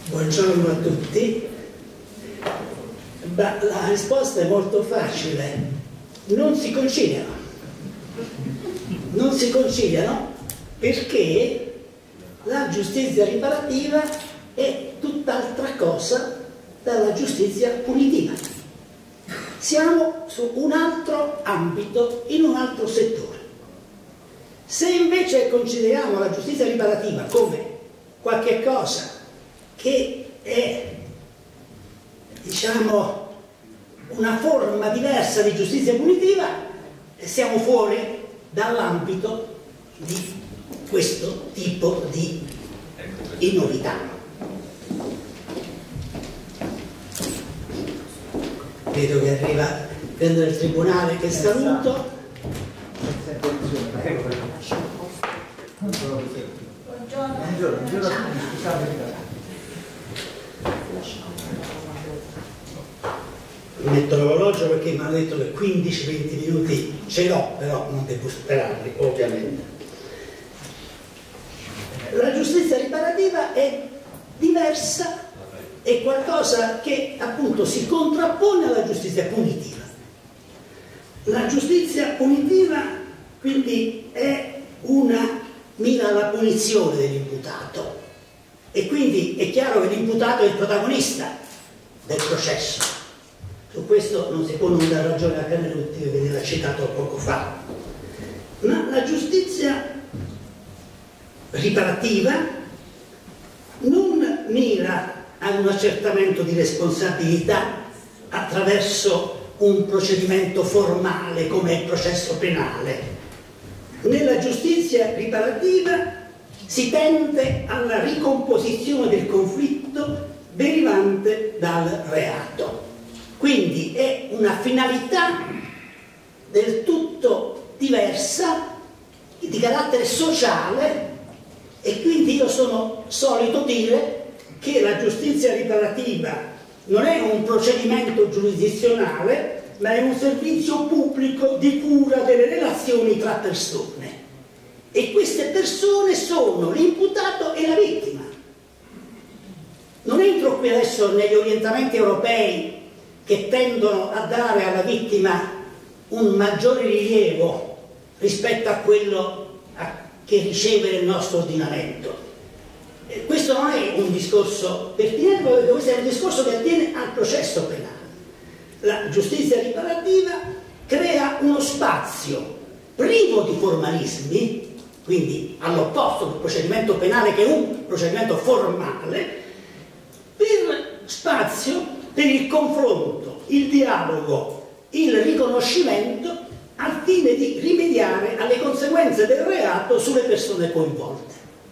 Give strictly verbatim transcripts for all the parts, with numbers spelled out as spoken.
Buongiorno a tutti. Beh, la risposta è molto facile. Non si conciliano. Non si conciliano perché la giustizia riparativa è tutt'altra cosa dalla giustizia punitiva. Siamo su un altro ambito, in un altro settore. Se invece consideriamo la giustizia riparativa come qualche cosa che è, diciamo, una forma diversa di giustizia punitiva, siamo fuori dall'ambito di questo tipo di innovità. Vedo che arriva dentro del tribunale, che saluto. Buongiorno. Buongiorno. Metto l'orologio perché mi hanno detto che quindici venti minuti ce l'ho, però non devo superarli, ovviamente. La giustizia riparativa è diversa, è qualcosa che appunto si contrappone alla giustizia punitiva. La giustizia punitiva quindi è una mira alla punizione dell'imputato e quindi è chiaro che l'imputato è il protagonista del processo. Su questo non si può non dare ragione a Canelutti, che veniva citato poco fa. Ma la giustizia riparativa non mira ad un accertamento di responsabilità attraverso un procedimento formale come il processo penale. Nella giustizia riparativa si tende alla ricomposizione del conflitto derivante dal reato. Quindi è una finalità del tutto diversa, di carattere sociale, e quindi io sono solito dire che la giustizia riparativa non è un procedimento giurisdizionale, ma è un servizio pubblico di cura delle relazioni tra persone. E queste persone sono l'imputato e la vittima. Non entro qui adesso negli orientamenti europei che tendono a dare alla vittima un maggiore rilievo rispetto a quello che riceve nel nostro ordinamento. E questo non è un discorso pertinente, perché questo è un discorso che attiene al processo penale. La giustizia riparativa crea uno spazio privo di formalismi, quindi all'opposto del procedimento penale che è un procedimento formale, per spazio per il confronto, il dialogo, il riconoscimento al fine di rimediare alle conseguenze del reato sulle persone coinvolte.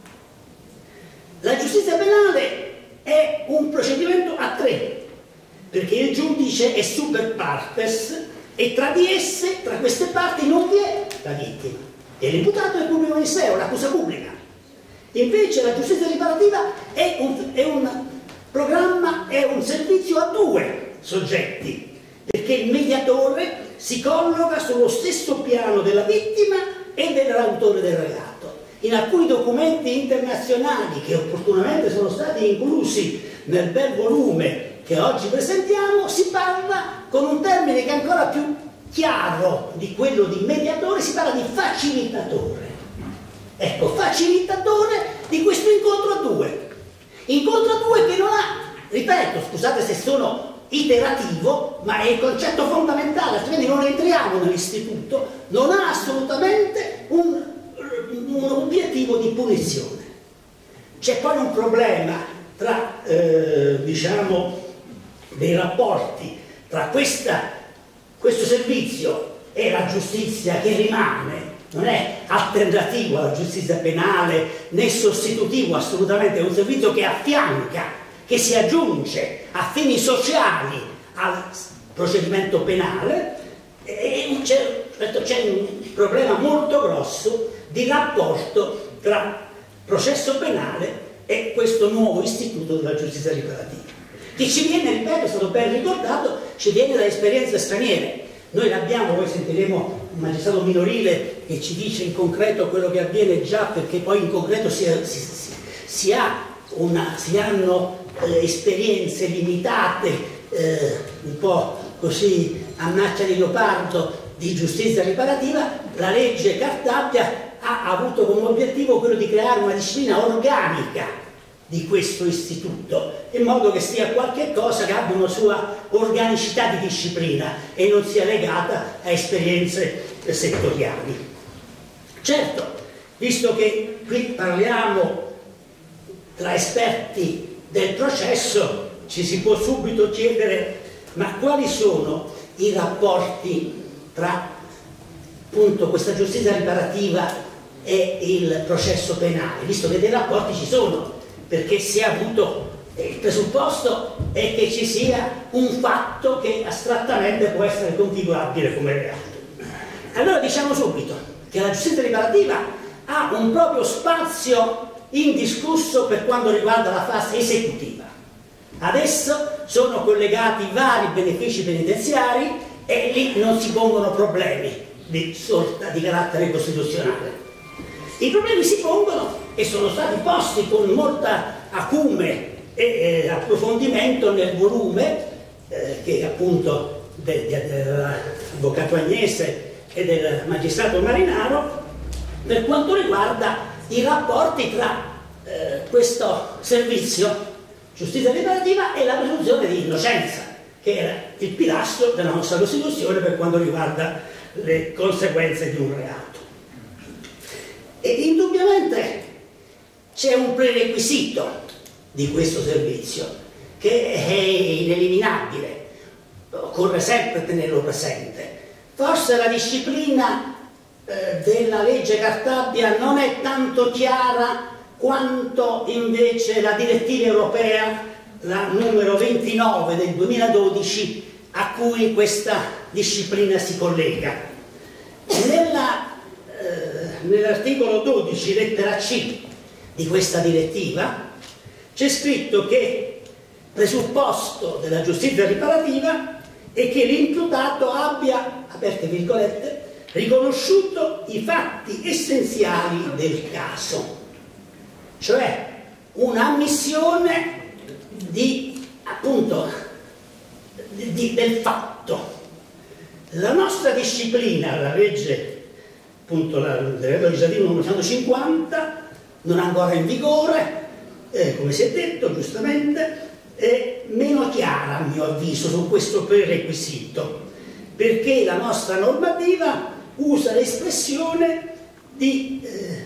La giustizia penale è un procedimento a tre, perché il giudice è super partes e tra di esse, tra queste parti, non vi è la vittima. E l'imputato è il pubblico ministero, l'accusa pubblica. Invece la giustizia riparativa è un, è un programma, è un servizio a due soggetti, perché il mediatore si colloca sullo stesso piano della vittima e dell'autore del reato. In alcuni documenti internazionali che opportunamente sono stati inclusi nel bel volume che oggi presentiamo, si parla con un termine che è ancora più chiaro di quello di mediatore, si parla di facilitatore. Ecco, facilitatore di questo incontro a due. Incontro a due che non ha, ripeto, scusate se sono iterativo, ma è il concetto fondamentale, altrimenti non entriamo nell'istituto, non ha assolutamente un, un obiettivo di punizione. C'è poi un problema tra, eh, diciamo, dei rapporti tra questa, questo servizio e la giustizia che rimane. Non è alternativo alla giustizia penale né sostitutivo, assolutamente, è un servizio che affianca, che si aggiunge a fini sociali al procedimento penale, e c'è un problema molto grosso di rapporto tra processo penale e questo nuovo istituto della giustizia riparativa, che ci viene, ripeto, è stato ben ricordato, ci viene da esperienze straniere. Noi l'abbiamo, poi sentiremo un magistrato minorile che ci dice in concreto quello che avviene già, perché poi in concreto si, si, si, ha una, si hanno eh, esperienze limitate, eh, un po' così a macchia di leopardo, di giustizia riparativa, la legge Cartabia ha avuto come obiettivo quello di creare una disciplina organica di questo istituto, in modo che sia qualche cosa che abbia una sua organicità di disciplina e non sia legata a esperienze settoriali. Certo, visto che qui parliamo tra esperti del processo, ci si può subito chiedere: ma quali sono i rapporti tra appunto questa giustizia riparativa e il processo penale, visto che dei rapporti ci sono, perché si è avuto il presupposto è che ci sia un fatto che astrattamente può essere configurabile come reato. Allora diciamo subito che la giustizia riparativa ha un proprio spazio indiscusso per quanto riguarda la fase esecutiva. Adesso sono collegati vari benefici penitenziari e lì non si pongono problemi di sorta di carattere costituzionale. I problemi si pongono e sono stati posti con molta acume e eh, approfondimento nel volume eh, che appunto de, de, dell'avvocato Agnese e del magistrato Marinaro per quanto riguarda i rapporti tra eh, questo servizio giustizia riparativa e la presunzione di innocenza, che era il pilastro della nostra Costituzione per quanto riguarda le conseguenze di un reato. E indubbiamente c'è un prerequisito di questo servizio che è ineliminabile, occorre sempre tenerlo presente. Forse la disciplina eh, della legge Cartabia non è tanto chiara quanto invece la direttiva europea, la numero ventinove del duemiladodici, a cui questa disciplina si collega. Nella Nell'articolo dodici, lettera C di questa direttiva, c'è scritto che presupposto della giustizia riparativa è che l'imputato abbia, aperte virgolette, riconosciuto i fatti essenziali del caso, cioè un'ammissione di, appunto, di, del fatto. La nostra disciplina, la legge appunto il decreto legislativo numero centocinquanta, non ancora in vigore, eh, come si è detto giustamente, è meno chiara a mio avviso su questo prerequisito, perché la nostra normativa usa l'espressione di eh,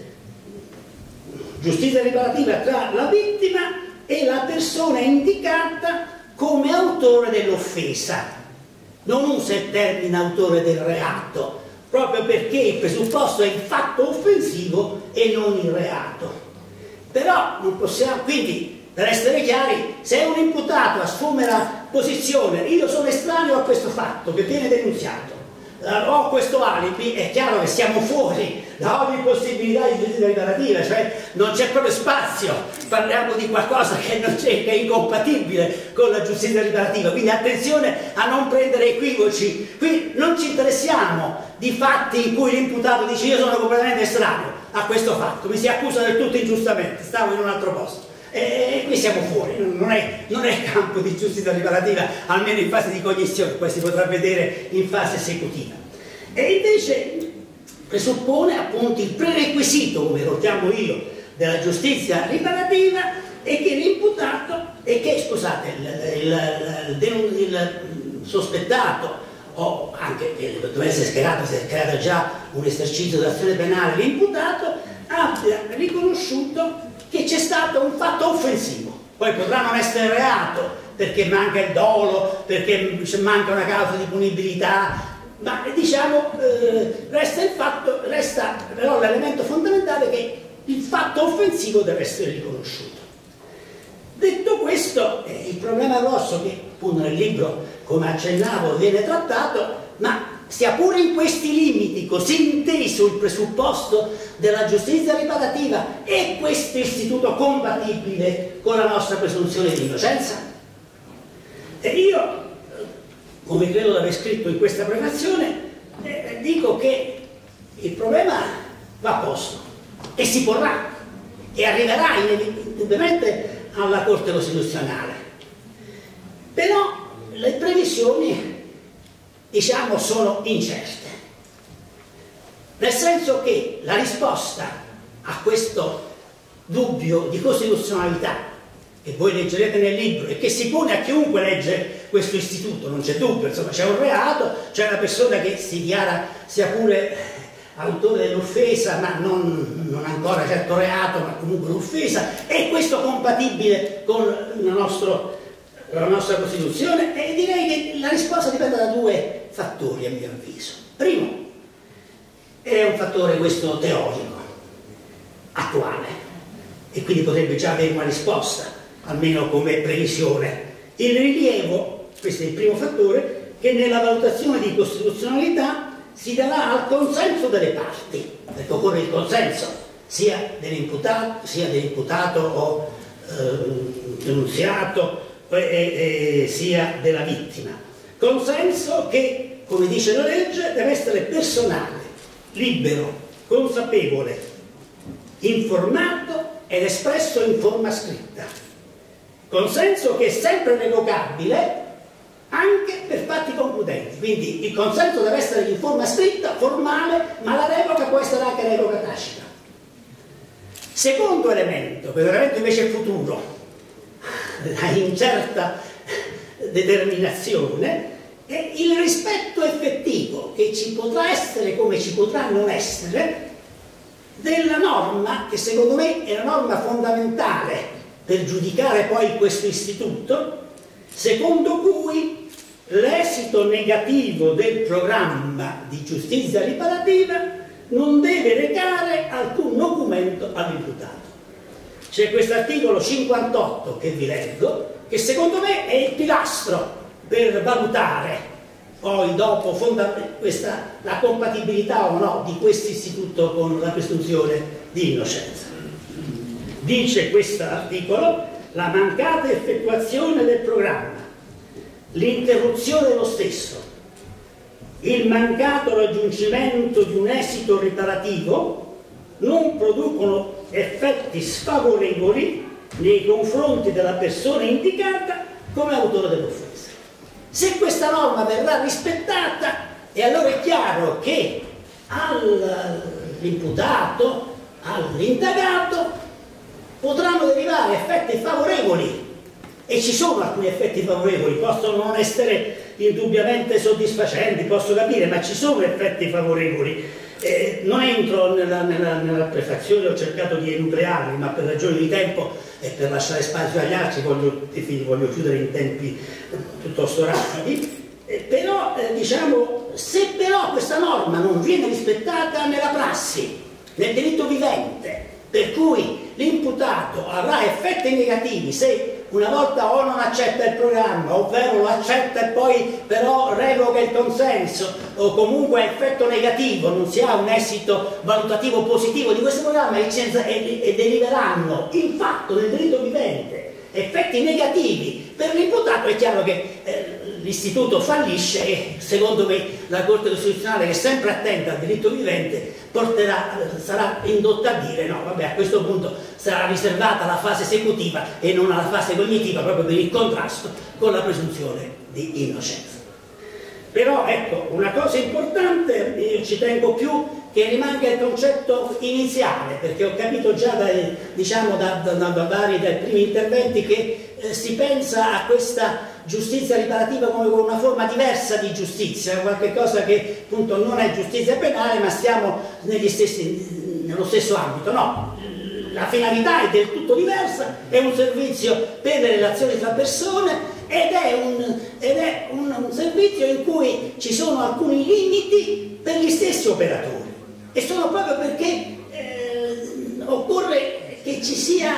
giustizia riparativa tra la vittima e la persona indicata come autore dell'offesa, non usa il termine autore del reato, proprio perché il presupposto è il fatto offensivo e non il reato. Però non possiamo, quindi per essere chiari, se un imputato assume la posizione io sono estraneo a questo fatto che viene denunziato, ho questo alibi, è chiaro che siamo fuori da ogni possibilità di giustizia riparativa, cioè non c'è proprio spazio, parliamo di qualcosa che, non c'è, che è incompatibile con la giustizia riparativa, quindi attenzione a non prendere equivoci. Qui non ci interessiamo di fatti in cui l'imputato dice io sono completamente estraneo a questo fatto, mi si accusa del tutto ingiustamente, stavo in un altro posto. E qui siamo fuori, non è, non è campo di giustizia riparativa, almeno in fase di cognizione, poi si potrà vedere in fase esecutiva. E invece presuppone appunto il prerequisito, come lo chiamo io, della giustizia riparativa, è che l'imputato, e che scusate, il, il, il, il sospettato, o anche che dovesse essere schierato, se è creato già un esercizio d'azione penale, l'imputato abbia riconosciuto che c'è stato un fatto offensivo. Poi potrà non essere reato perché manca il dolo, perché manca una causa di punibilità, ma diciamo eh, resta il fatto, resta però l'elemento fondamentale che il fatto offensivo deve essere riconosciuto. Detto questo, eh, il problema grosso che appunto nel libro, come accennavo, viene trattato, ma sia pure in questi limiti, così inteso il presupposto della giustizia riparativa, è questo istituto compatibile con la nostra presunzione di innocenza? E io, come credo di aver scritto in questa prefazione, eh, dico che il problema va posto e si porrà e arriverà inevitabilmente alla Corte Costituzionale. Però le previsioni, diciamo, sono incerte, nel senso che la risposta a questo dubbio di costituzionalità che voi leggerete nel libro e che si pone a chiunque legge questo istituto, non c'è dubbio, insomma c'è un reato, c'è una persona che si dichiara sia pure autore dell'offesa, ma non, non ancora certo reato, ma comunque un'offesa, è questo compatibile con il nostro, la nostra Costituzione? E direi che la risposta dipende da due fattori, a mio avviso. Primo, è un fattore questo teorico, attuale, e quindi potrebbe già avere una risposta, almeno come previsione. Il rilievo, questo è il primo fattore, che nella valutazione di costituzionalità si darà al consenso delle parti, perché occorre il consenso sia dell'imputato, sia dell'imputato o eh, denunziato, e, e, sia della vittima. Consenso che, come dice la legge, deve essere personale, libero, consapevole, informato ed espresso in forma scritta. Consenso che è sempre revocabile anche per fatti concludenti, quindi il consenso deve essere in forma scritta, formale, ma la revoca può essere anche revoca tacita. Secondo elemento, che veramente invece è futuro, la incerta determinazione, è il rispetto effettivo che ci potrà essere come ci potrà non essere della norma, che secondo me è la norma fondamentale per giudicare poi questo istituto, secondo cui l'esito negativo del programma di giustizia riparativa non deve recare alcun documento all'imputato. C'è questo articolo cinquantotto che vi leggo, che secondo me è il pilastro per valutare poi dopo questa, la compatibilità o no di questo istituto con la presunzione di innocenza. Dice questo articolo: la mancata effettuazione del programma, l'interruzione dello stesso, il mancato raggiungimento di un esito riparativo non producono effetti sfavorevoli nei confronti della persona indicata come autore dell'offesa. Se questa norma verrà rispettata, e allora è chiaro che all'imputato, all'indagato potranno derivare effetti favorevoli, e ci sono alcuni effetti favorevoli, possono non essere indubbiamente soddisfacenti, posso capire, ma ci sono effetti favorevoli. Eh, non entro nella, nella, nella prefazione, ho cercato di enuclearli, ma per ragioni di tempo e per lasciare spazio agli altri voglio, voglio chiudere in tempi piuttosto rapidi. Eh, però eh, diciamo, se però questa norma non viene rispettata nella prassi, nel diritto vivente, per cui l'imputato avrà effetti negativi se una volta o non accetta il programma, ovvero lo accetta e poi però revoca il consenso, o comunque effetto negativo, non si ha un esito valutativo positivo di questo programma, e, e, e deriveranno in fatto nel diritto vivente effetti negativi per l'imputato, è chiaro che eh, l'istituto fallisce, e secondo me la Corte Costituzionale, che è sempre attenta al diritto vivente, porterà, sarà indotta a dire no, vabbè, a questo punto sarà riservata la fase esecutiva e non alla fase cognitiva, proprio per il contrasto con la presunzione di innocenza. Però ecco, una cosa importante, io ci tengo più che rimanga il concetto iniziale, perché ho capito già dai, diciamo, da, da, da vari dai primi interventi che eh, si pensa a questa giustizia riparativa come una forma diversa di giustizia, qualche cosa che appunto non è giustizia penale, ma stiamo negli stessi, nello stesso ambito. No, la finalità è del tutto diversa, è un servizio per le relazioni tra persone, ed è, un, ed è un, un servizio in cui ci sono alcuni limiti per gli stessi operatori, e sono proprio perché eh, occorre che ci sia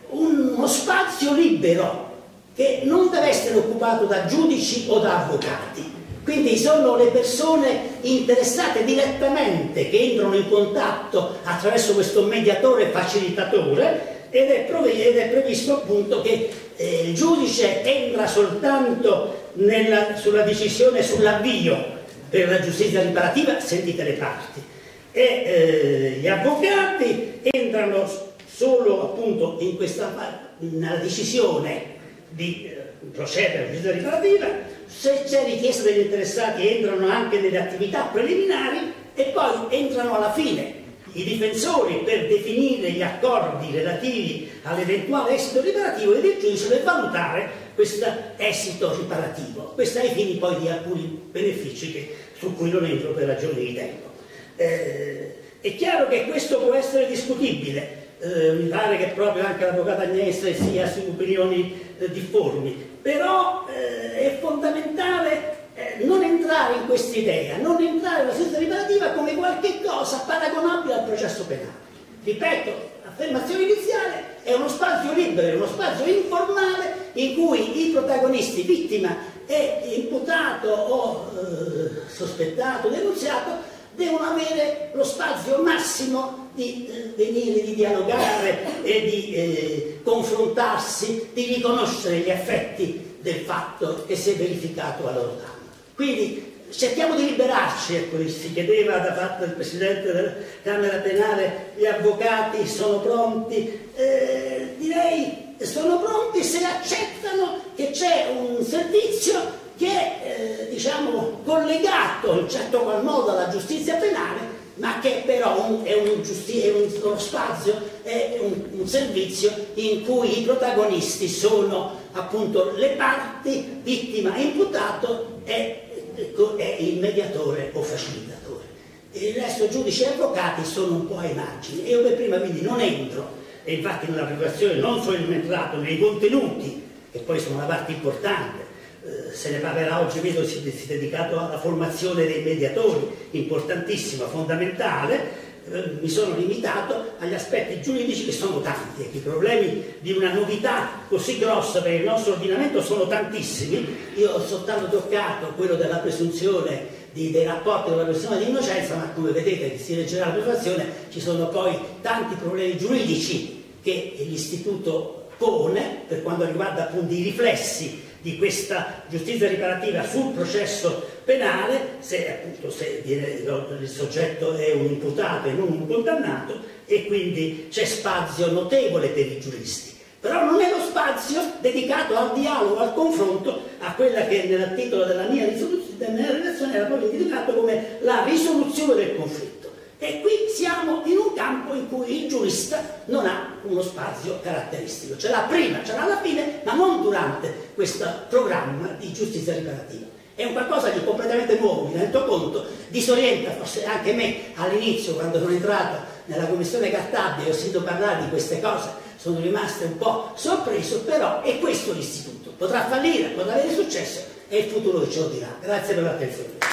uno spazio libero che non deve essere occupato da giudici o da avvocati. Quindi sono le persone interessate direttamente che entrano in contatto attraverso questo mediatore facilitatore, ed è, ed è previsto appunto che eh, il giudice entra soltanto nella, sulla decisione sull'avvio per la giustizia riparativa, sentite le parti, e eh, gli avvocati entrano solo appunto appunto in questa, nella decisione di eh, procedere alla giustizia riparativa, se c'è richiesta degli interessati entrano anche nelle attività preliminari e poi entrano alla fine i difensori per definire gli accordi relativi all'eventuale esito riparativo ed il giudice per valutare questo esito riparativo. Questo ai fini poi di alcuni benefici che, su cui non entro per ragioni di tempo. Eh, è chiaro che questo può essere discutibile. Eh, mi pare che proprio anche l'avvocato Agnese sia su opinioni eh, difformi, però eh, è fondamentale eh, non entrare in questa idea, non entrare nella giustizia riparativa come qualche cosa paragonabile al processo penale. Ripeto, l'affermazione iniziale è uno spazio libero, è uno spazio informale in cui i protagonisti, vittima e imputato o eh, sospettato, denunziato, devono avere lo spazio massimo di eh, venire, di dialogare e di eh, confrontarsi, di riconoscere gli effetti del fatto che si è verificato a loro danno. Quindi cerchiamo di liberarci, ecco, si chiedeva da parte del Presidente della Camera Penale, gli avvocati sono pronti, eh, direi sono pronti se accettano che c'è un servizio che è eh, diciamo, collegato in certo qual modo alla giustizia penale, ma che però un, è, un giusti- è un, uno spazio, è un, un servizio in cui i protagonisti sono appunto le parti, vittima e imputato e, e il mediatore o facilitatore. Il resto giudici e avvocati sono un po' ai margini. E io per prima quindi non entro, e infatti nella preparazione non sono entrato nei contenuti, che poi sono una parte importante. Se ne parlerà oggi, vedo si è dedicato alla formazione dei mediatori, importantissima, fondamentale. Eh, mi sono limitato agli aspetti giuridici che sono tanti, e i problemi di una novità così grossa per il nostro ordinamento sono tantissimi. Io ho soltanto toccato quello della presunzione di, dei rapporti con la presunzione di innocenza, ma come vedete, si leggerà la prefazione, ci sono poi tanti problemi giuridici che l'istituto pone per quanto riguarda appunto i riflessi di questa giustizia riparativa sul processo penale, se appunto se il soggetto è un imputato e non un condannato, e quindi c'è spazio notevole per i giuristi. Però non è lo spazio dedicato al dialogo, al confronto, a quella che nel titolo della mia risoluzione, della mia relazione era proprio indicato come la risoluzione del conflitto. E qui siamo in un campo in cui il giurista non ha uno spazio caratteristico, ce l'ha prima, ce l'ha alla fine, ma non durante questo programma di giustizia riparativa. È un qualcosa di completamente nuovo, mi rendo conto, disorienta forse anche me all'inizio, quando sono entrato nella commissione Cartabia e ho sentito parlare di queste cose, sono rimasto un po' sorpreso, però è questo l'istituto, potrà fallire, potrà avere successo e il futuro ce lo dirà. Grazie per l'attenzione.